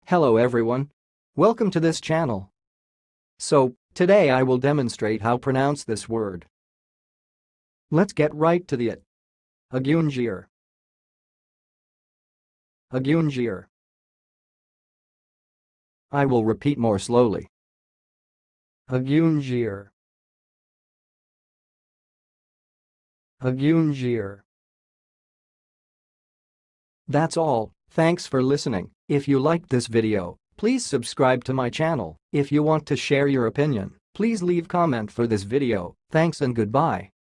Hello everyone. Welcome to this channel. So, today I will demonstrate how to pronounce this word. Let's get right to it. Aggiungere. Aggiungere. I will repeat more slowly. Aggiungere. Aggiungere. That's all. Thanks for listening. If you liked this video, please subscribe to my channel. If you want to share your opinion, please leave comment for this video. Thanks and goodbye.